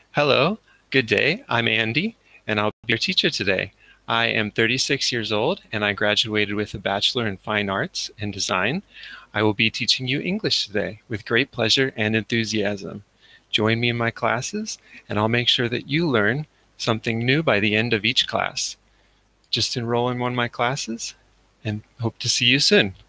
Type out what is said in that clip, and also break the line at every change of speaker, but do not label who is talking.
Hello, good day. I'm Andy, and I'll be your teacher today. I am 36 years old, and I graduated with a Bachelor in Fine Arts and Design. I will be teaching you English today with great pleasure and enthusiasm. Join me in my classes, and I'll make sure that you learn something new by the end of each class. Just enroll in one of my classes, and hope to see you soon.